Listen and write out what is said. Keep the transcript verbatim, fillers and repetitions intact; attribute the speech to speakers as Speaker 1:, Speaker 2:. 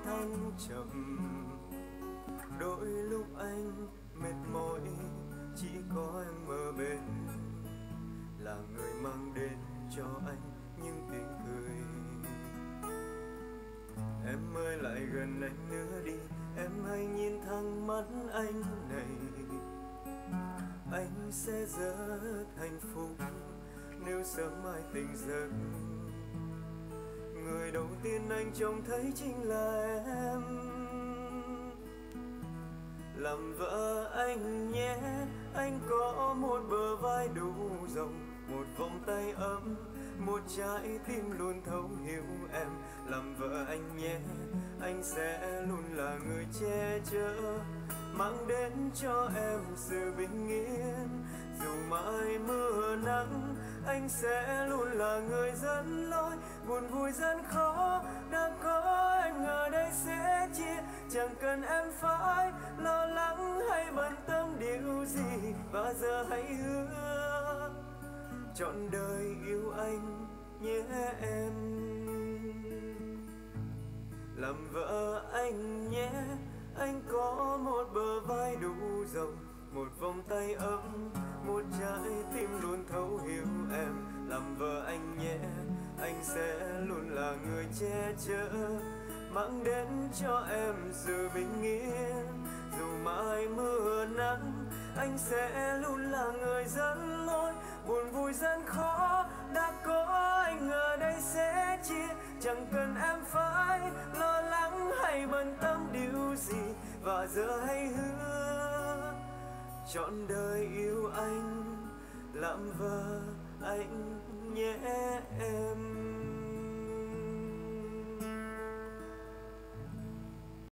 Speaker 1: thăng trầm. Đôi lúc anh mệt mỏi chỉ có em ở bên, là người mang đến cho anh những tiếng cười. Em ơi lại gần anh nữa đi, em hãy nhìn thẳng mắt anh này. Anh sẽ rất hạnh phúc nếu sớm mai tỉnh giấc. Người đầu tiên anh trông thấy chính là em. Làm vợ anh nhé, anh có một bờ vai đủ rộng, một vòng tay ấm, một trái tim luôn thấu hiểu em. Làm vợ anh nhé, anh sẽ luôn là người che chở, mang đến cho em sự bình yên. Dù mãi mưa nắng, anh sẽ luôn là người dẫn lối. Buồn vui gian khó, đã có anh ở đây sẽ chia. Chẳng cần em phải lo lắng hay bận tâm điều gì. Và giờ hãy hứa trọn đời yêu anh nhé em. Làm vợ anh nhé, anh có một bờ vai đủ rộng, một vòng tay ấm, một trái tim luôn thấu hiểu em. Làm vợ anh nhé, anh sẽ luôn là người che chở, mang đến cho em sự bình yên. Dù mãi mưa nắng, anh sẽ luôn là người dẫn lối. Buồn vui gian khó, đã có anh ở đây sẽ chia. Chẳng cần em phải lo lắng hay bận tâm điều gì. Và giờ hãy hứa trọn đời yêu anh, làm vợ anh nhé em.